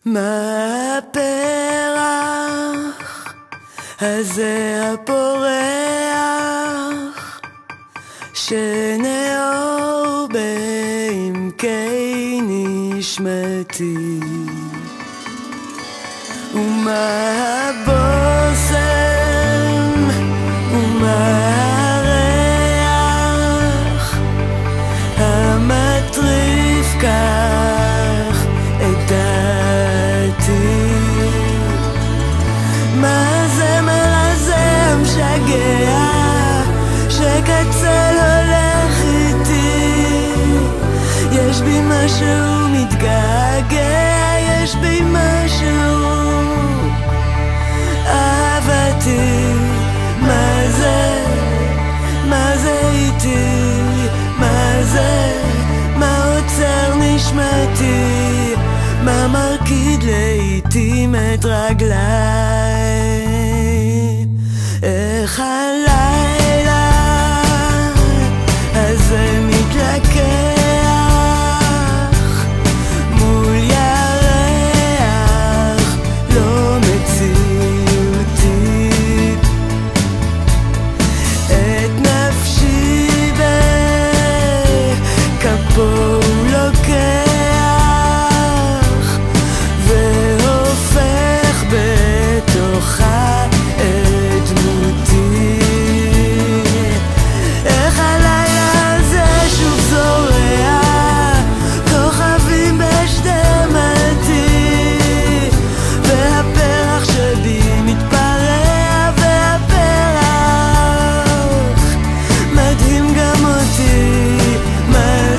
מה הפרח הזה הפורח שנאור בעמקי נשמתי, ומה הבושם ומה הריח המטריף כך את דעתי, מה זה מרזה המשגע שקצל הולך איתי, יש בי משהו מתגעגע, יש בי משהו אהבתי, מה זה איתי, מה זה, מה עוצר נשמתי, מה מרקיד לעתים את רגליי, איך הלילה הזה מתלקח מול ירח לא מציאותי, את נפשי בכפו הוא לוקח והופך בתוכה את דמותי, איך הלילה הזה שוב זורע כוכבים בשדמתי, והפרח שבי מתפרע, והפרח מדהים גם אותי, מה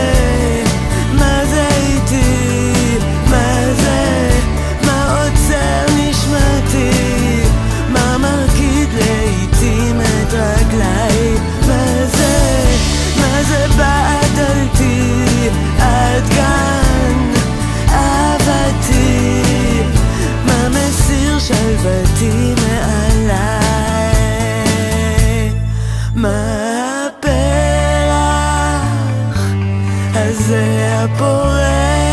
זה איתי, מה זה, מה עוצר נשמתי, מה מרקיד לעתים את רגליי, מה זה בעדלתי עד גן אהבתי, מה מסיר שלוותי מעליי, מה הפרח הזה הפורח